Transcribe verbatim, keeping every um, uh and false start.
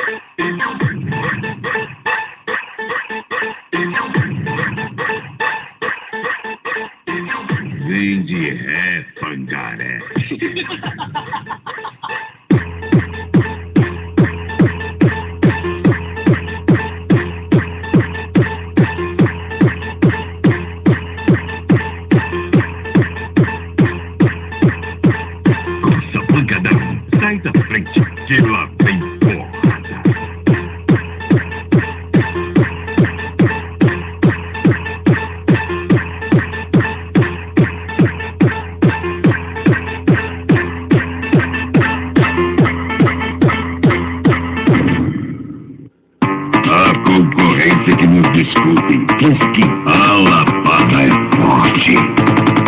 Vem de ré, pangaré. Corsa, pancadão, sai da frente, que lá vem porrada. A concorrência que nos discute diz que a lapada é forte.